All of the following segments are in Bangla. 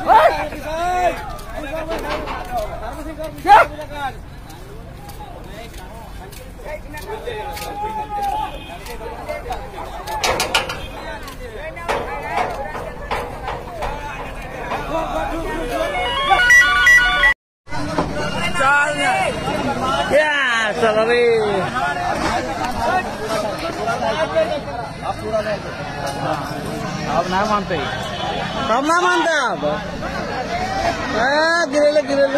अब ना मानते कब ना मानते अब गिरेले गिरेले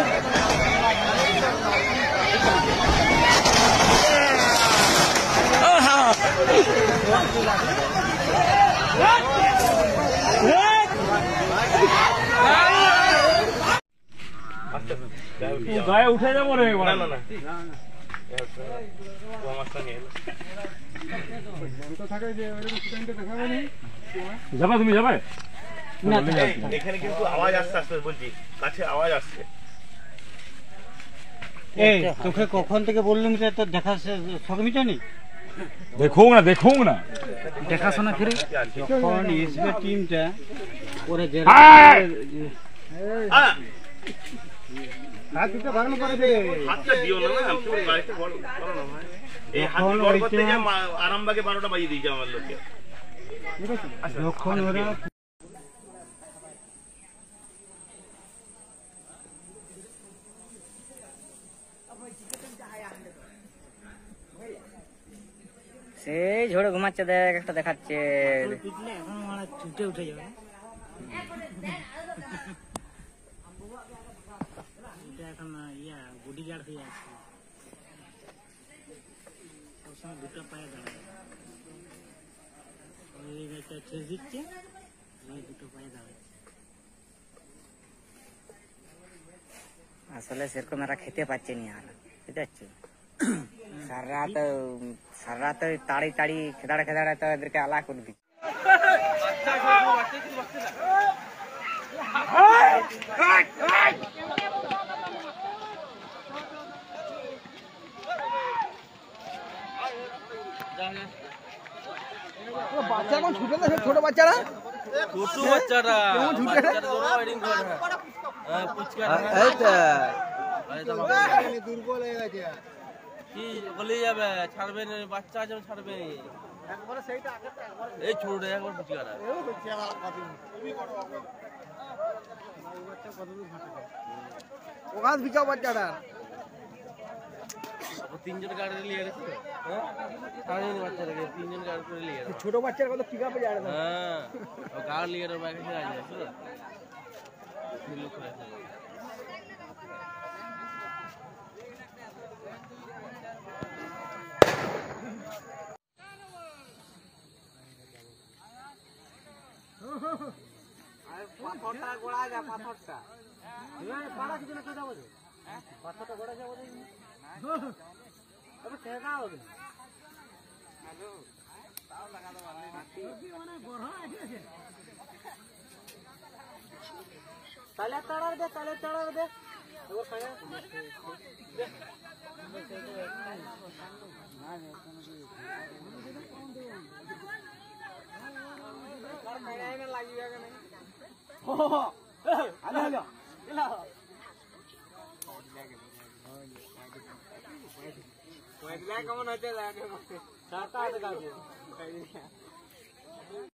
গায়ে উঠে যাবো রে না না না যাবা তুমি যাবে না এখানে কিন্তু আওয়াজ আসছে আসছে বলছি কাছে আওয়াজ আসছে এই তোকে কখন থেকে বললাম যে তো দেখা শখ মিটানি দেখো না দেখাশোনা করে যখন এসবে টিমটা ওরে যে হাত দুটো গরম করে দে হাতটা দিও না না পুরো গাড়িতে গরম করো না ভাই এই হাত গরম করতে যে আরামবাগে 12টা বাজিয়ে দিয়েছে আমার লোকে যখন ওরা সেই ঝোড়ে ঘুমাচ্ছে দেখ একটা দেখাচ্ছে ছুটে উঠে যাবে এখন ইয়া বডিগার্ড হয়ে আছে সবসময় দুটো পায়ে দাঁড়ায় ওই একটা ছেড়ে দিচ্ছে দুটো পায়ে দাঁড়ায় আসলে সেরকম এরা খেতে পাচ্ছে না আর বুঝতে পারছো সারা রাত তাড়ি তাড়ি খেদাড়ে তো এদেরকে আলা করে দিচ্ছে বাচ্চা কোন ছুটে না ছোট বাচ্চারা কেমন ছুটে দুর্বল হয়ে গেছে কি বলে যাবে ছাড়বে না বাচ্চা আছে ছাড়বে একবারে সেইটা এই ছোট একবার বুঝিয়ারা ওখান বিচাও বাচ্চাটা তিনজন গাড়ি নিয়ে গেছে বাচ্চাটাকে তিনজন গাড়ি করে নিয়ে গেছে ছোট বাচ্চার কথা ঠিক আছে জানে হ্যাঁ গাড়ি নিয়ে গেছে বাইকে আছে লোক করে পাথরটা গোড়া যা পাথরটা পাড়া কিছু না কোথা বলে পাথরটা গোড়া যাবো তবে টেকা হবে হ্যালো তাও লাগা দাও মানে বড় আছে তালে তাড়া দে ওর সঙ্গে দে না লাগি যাবে না কেমন হচ্ছে